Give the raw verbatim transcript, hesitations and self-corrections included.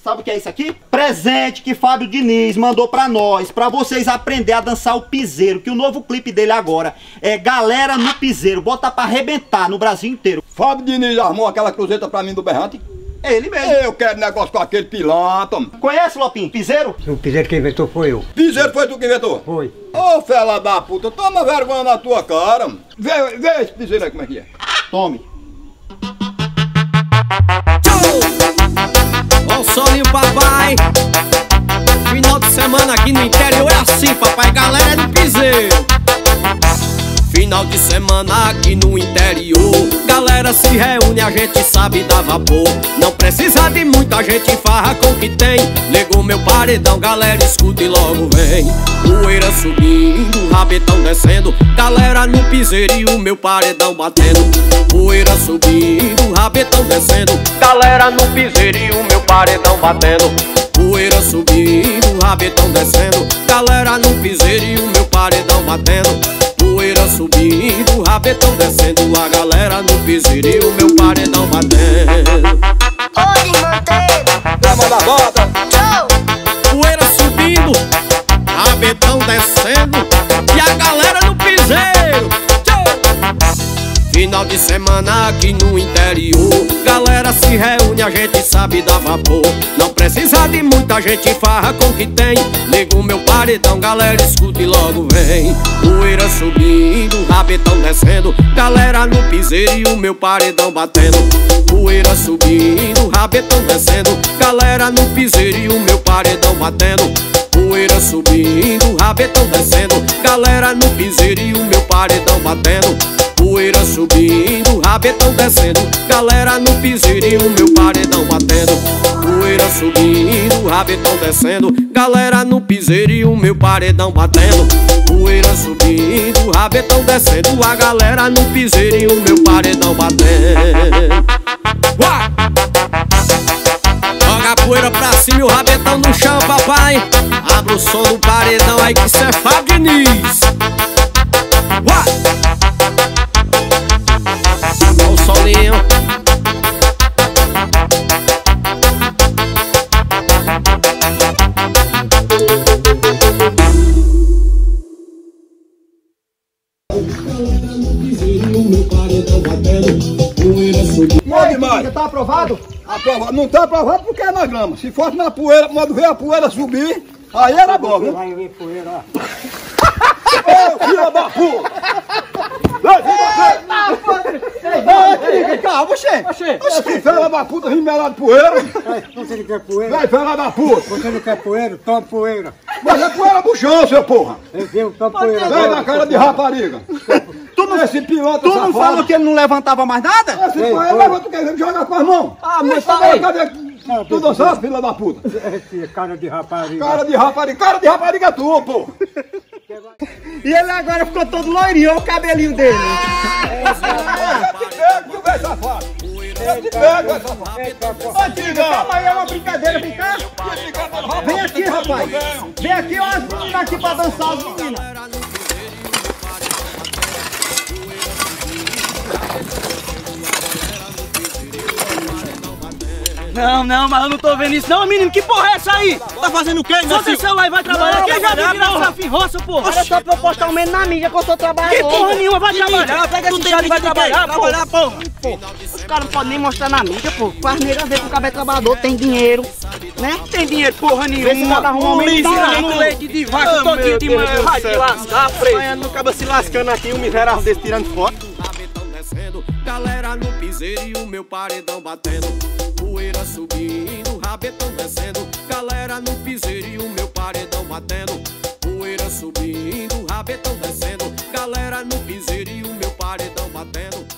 Sabe o que é isso aqui? Presente que Fábio Diniz mandou pra nós, pra vocês aprender a dançar o piseiro, que o novo clipe dele agora é Galera no Piseiro, bota pra arrebentar no Brasil inteiro. Fábio Diniz armou aquela cruzeta pra mim do Berrante. É ele mesmo. Eu quero negócio com aquele pilantra. Conhece, Lopinho? Piseiro? O piseiro que inventou foi eu. Piseiro foi tu que inventou? Foi. Ô, fela da puta, toma vergonha na tua cara. Vê, vê esse piseiro aí como é que é. Tome. Ó o solinho, papai. Final de semana aqui no interior é assim, papai. Galera do piseiro. Final de semana aqui no interior, galera se reúne, a gente sabe dar vapor. Não precisa de muita gente, farra com o que tem. Ligou meu paredão, galera escuta e logo vem. Poeira subindo, rabetão descendo, galera no piseiro e o meu paredão batendo. Poeira subindo, rabetão descendo, galera no piseiro e o meu paredão batendo. Poeira subindo, rabetão descendo, galera no piseiro e o meu paredão batendo. Poeira subindo, rabetão descendo, a galera no piseiro e o meu paredão batendo. Oi, Monteiro. Chama da bota. Show. Poeira subindo, rabetão descendo, e a galera no piseiro. Final de semana aqui no interior, galera se reúne, a gente sabe dar vapor. Não precisa de muita gente, farra com o que tem. Liga o meu paredão, galera escuta e logo vem. Poeira subindo, rabetão descendo, galera no piseiro e o meu paredão batendo. Poeira subindo, rabetão descendo, galera no piseiro e o meu paredão batendo. Poeira subindo, rabetão descendo, galera no piseiro e o meu paredão batendo. Poeira subindo, rabetão descendo, galera no piseiro e o meu paredão batendo. Poeira subindo, rabetão descendo, galera no piseiro e o meu paredão batendo. Poeira subindo, rabetão descendo, a galera no piseiro e o meu paredão batendo. Uá! Joga a poeira pra cima e o rabetão no chão, papai. Abre o som do paredão aí que cê é Fábio Diniz. Uá! Olha o solinho. Bom demais. Tá aprovado? Aprovado. Não tá aprovado porque é na grama. Se fosse na poeira, quando ver a poeira subir, aí era bom, viu? Vai ver poeira, ó. Ô, filha da puta! Vem cá, você! Você que fela da puta, rimelado de poeira! Você não quer poeira? Vem, fela da puta! Você não quer poeira? Toma poeira. Mas é poeira do chão, seu porra! Eu vi, toma poeira. Vem na cara de rapariga! Tu não, esse piloto Tu não falou que ele não levantava mais nada? Esse poeira leva, tu quer ver me jogar com as mãos? Ah, mas tá tá aí. Cadê? Tu dançou, filha da puta? Esse cara de rapariga. Cara de rapariga, cara de rapariga é tu, porra! E ele agora ficou todo loirinho, olha o cabelinho dele. Eu te pego, tu vai safado! Eu te pego, vai safado! Vai te dar! Calma aí, é uma brincadeira, vem cá. Vem aqui, rapaz. Vem aqui, olha as meninas aqui pra dançar, as meninas. Não, não, mas eu não tô vendo isso não, menino, que porra é essa aí? Tá fazendo o quê, meu Solta filho? esse celular e vai trabalhar, quem já viu virar essa roça, porra? Olha só pra eu postar um menos na mídia que eu sou trabalhador. Que porra nenhuma, vai trabalhar, pega esse cara e vai trabalhar, Trabalhar, porra. porra. Os caras não podem nem mostrar na mídia, pô. Faz negra ver que o cabelo é trabalhador, tem dinheiro, né? Tem dinheiro porra Vê se nenhuma, cada um um aumenta lisinho no tudo. leite de vaca, Ah, todinho meu de Deus manhã, do vai te céu. lascar, preto. Amanhã não acaba se lascando aqui, um miserável desse tirando foto. Rabetão descendo, galera no piseiro e o meu paredão batendo. Poeira subindo, rabetão descendo, galera no piseiro e o meu paredão batendo. Poeira subindo, rabetão descendo, galera no piseiro e o meu paredão batendo.